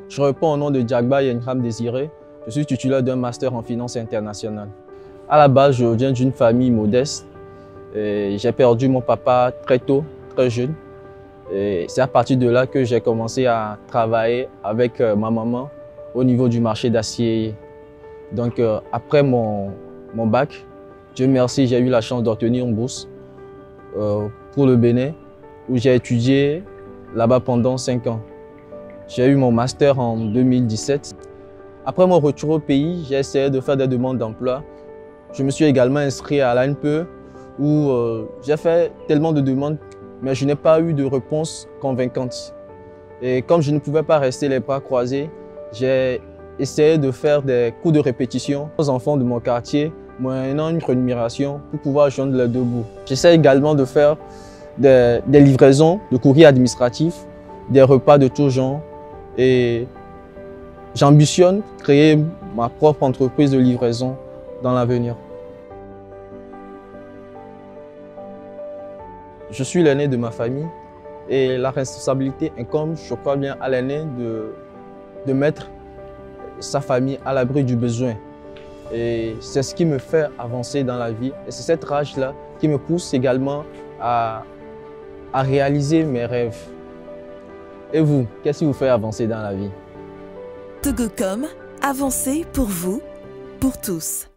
Je réponds au nom de Diagba Yenham Désiré. Je suis titulaire d'un master en finance internationale. À la base, je viens d'une famille modeste. J'ai perdu mon papa très tôt, très jeune. C'est à partir de là que j'ai commencé à travailler avec ma maman au niveau du marché d'acier. Donc après mon bac, Dieu merci, j'ai eu la chance d'obtenir une bourse pour le Bénin où j'ai étudié là-bas pendant 5 ans. J'ai eu mon master en 2017. Après mon retour au pays, j'ai essayé de faire des demandes d'emploi. Je me suis également inscrit à l'ANPE où j'ai fait tellement de demandes, mais je n'ai pas eu de réponse convaincante. Et comme je ne pouvais pas rester les bras croisés, j'ai essayé de faire des cours de répétition aux enfants de mon quartier, moyennant une rémunération pour pouvoir joindre les deux bouts. J'essaie également de faire des livraisons de courrier administratif, des repas de tout genre et j'ambitionne créer ma propre entreprise de livraison dans l'avenir. Je suis l'aîné de ma famille et la responsabilité incombe, je crois bien, à l'aîné de mettre sa famille à l'abri du besoin. Et c'est ce qui me fait avancer dans la vie et c'est cette rage-là qui me pousse également à réaliser mes rêves. Et vous, qu'est-ce qui vous fait avancer dans la vie? Togocom, avancer pour vous, pour tous.